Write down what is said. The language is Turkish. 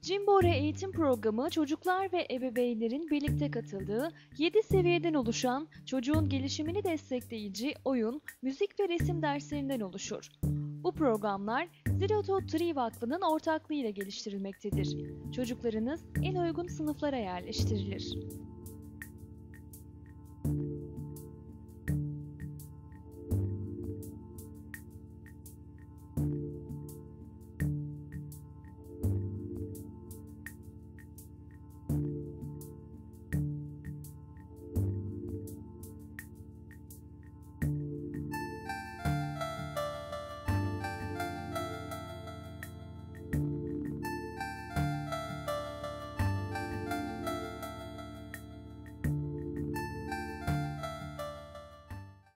Cimbore eğitim programı çocuklar ve ebeveynlerin birlikte katıldığı 7 seviyeden oluşan çocuğun gelişimini destekleyici oyun, müzik ve resim derslerinden oluşur. Bu programlar Zero to Three Vakfı'nın ortaklığıyla geliştirilmektedir. Çocuklarınız en uygun sınıflara yerleştirilir.